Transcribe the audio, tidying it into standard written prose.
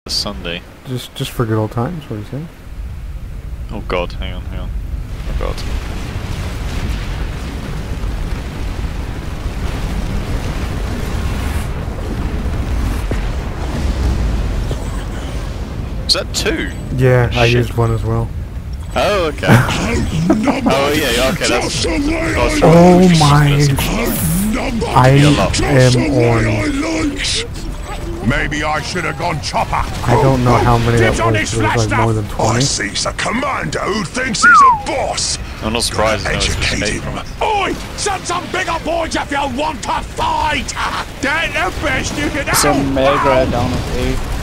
Sunday. Just for good old times, what are you saying? Oh god, hang on. Oh god. Is that 2? Yeah, I Shit. used one as well. Oh, okay. Oh yeah, okay, that's... Oh my... I am on... Maybe I should have gone chopper. I don't know how many that was, but it was like more than 20. I see a commando who thinks he's a boss. I'm not surprised no one's Educate escaped him. from it. Oi! Send some bigger boys if you want to fight! Get the best you can do! Some Melgrad down at 8.